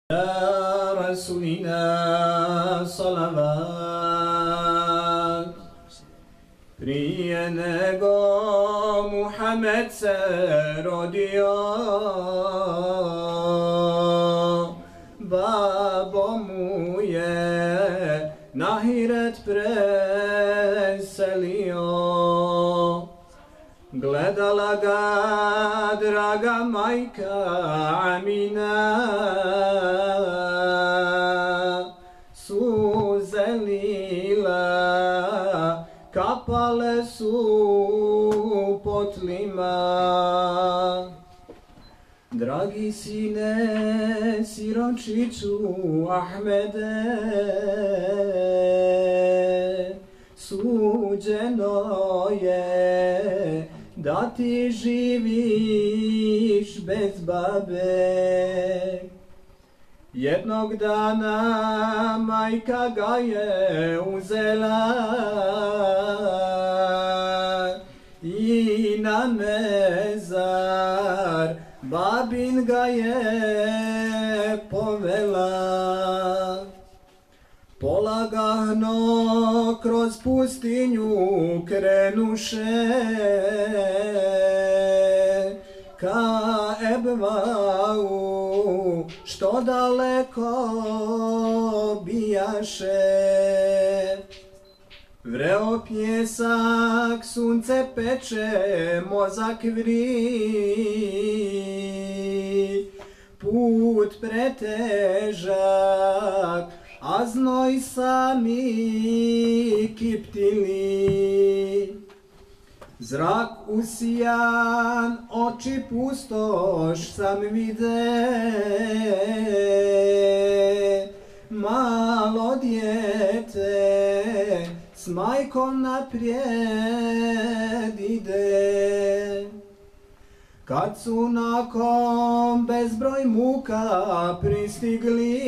يا رسولنا صلوات. Prije nego Muhammed se rodio, babo mu je na Hiret preselio. Gledala ga draga majka Amina, suze lila kapale su po tlima. Dragi sine, siročiću Ahmede, suđeno je da ti živiš bez babe. Jednog dana majka ga je uzela i na mezar babin ga je povela. Polagano kroz pustinju krenuše ka Ebvau, što daleko bijaše. Vreo pjesak, sunce peče, mozak vri, put pretežak, a znoj sami kiptili. Zrak usijan, oči pustoš sam vide, malo dijete s majkom naprijed ide. Kad su nakon bezbroj muka pristigli,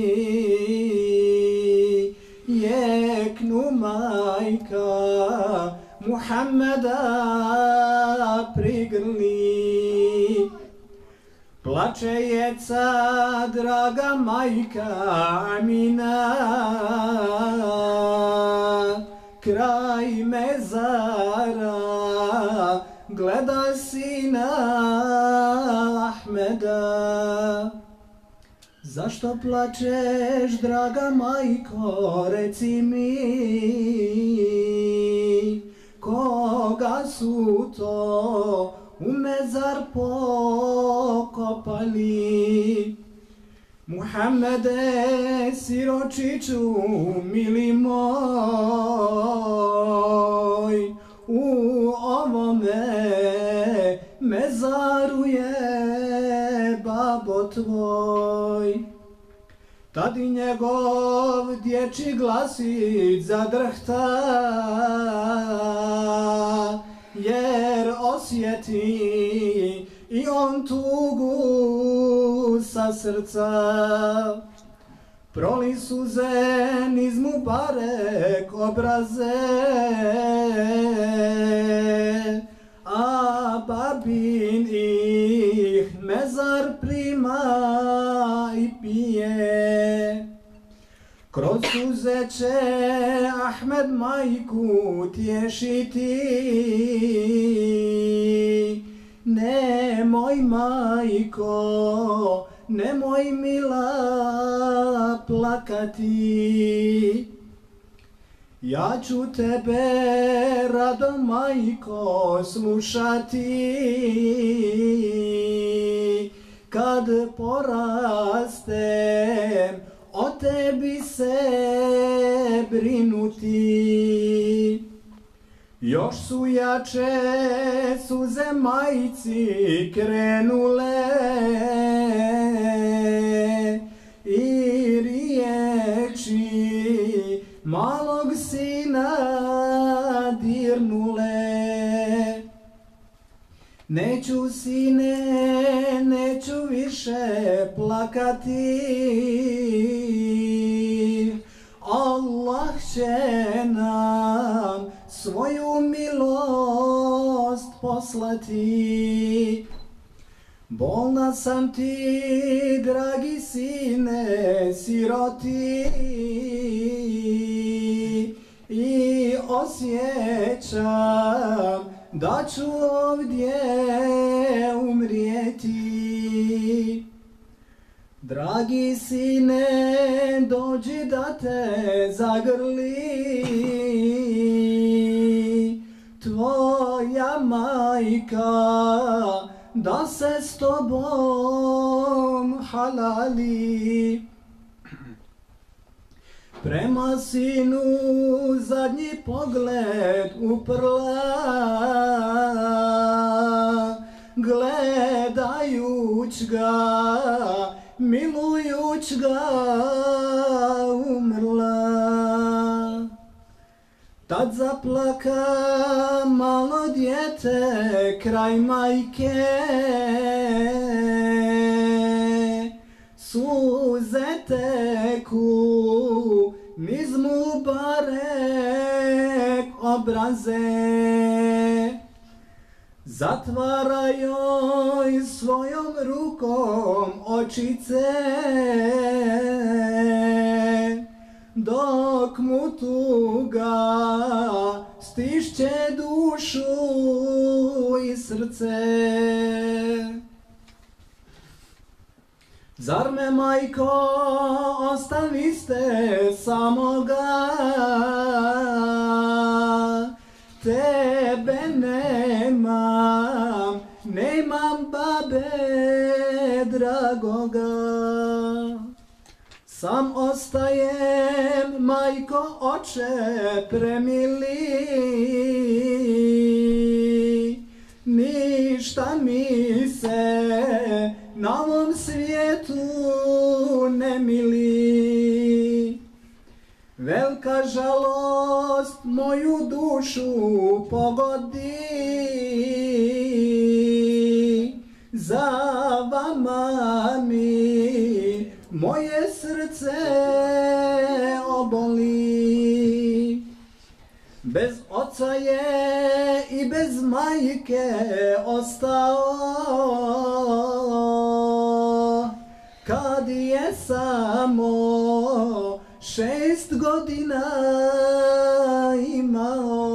jeknu majka Muhammeda prigrli. Plače jeca draga majka Amina, kraj mezara gleda sina Ahmeda. Zašto plačeš, draga majko, reci mi, koga su to u mezar pokopali? Muhammede, siročiću, mili moj, u ovome mezaru je babo tvoj. Tad i njegov dječji glasić zadrhta, jer osjeti i on tugu sa srca. Proli suze niz Mubarek obraze, a babin ih mezar prima i pije. Kroz suze će Ahmed majku tješiti, nemoj majko, nemoj mila plakati. Ja ću tebe, rado majko, slušati, kad porastem o tebi se brinuti. Još su jače suze majci krenule i riječi malog sina dirnule. Neću sine, neću više plakati, Allah će nam svoju milost poslati. Bolna sam ti, dragi sine, siroti, i osjećam da ću ovdje umrijeti. Dragi sine, dođi da te zagrli, tvoja majka da se s tobom halali. Prema sinu zadnji pogled uprla, gledajuć ga, milujuć ga, umrla. Tad zaplaka malo dijete kraj majke, suze teku niz mubarek obraze. Zatvara joj svojom rukom očice, dok mu tuga stišće dušu i srce. Zar me, majko, ostaviste samoga? Tebe nemam, nemam babe dragoga. Sam ostajem, majko, oče premili, ništa mi se na ovom svijetu ne mili. Velika žalost moju dušu pogodi, za vama mi moje srce oboli. Bez oca je i bez majke ostao, kad je samo 6 godina imao.